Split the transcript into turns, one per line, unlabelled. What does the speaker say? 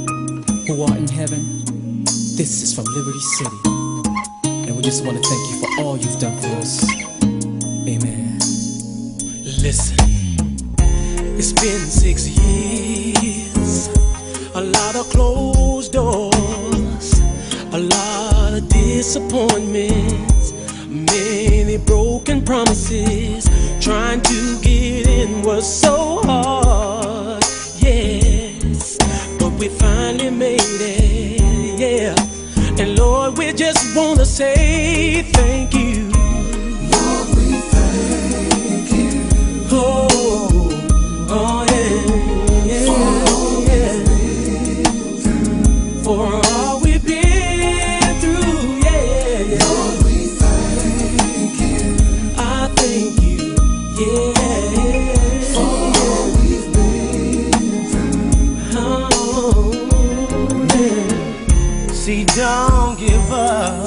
who art in heaven, this is from Liberty City, and we just want to thank you for all you've done for us. Amen.
Listen, it's been 6 years, a lot of closed doors, a lot of disappointments, many broken promises. Trying to get in was so hard, yes, but we finally made it, yeah. And Lord, we just want to say thank you.
Lord, we thank you.
Oh yeah, for all we've been through, yeah.
Lord, we thank you.
I thank you, yeah.
For all we've been through.
Oh, yeah. See, don't give up.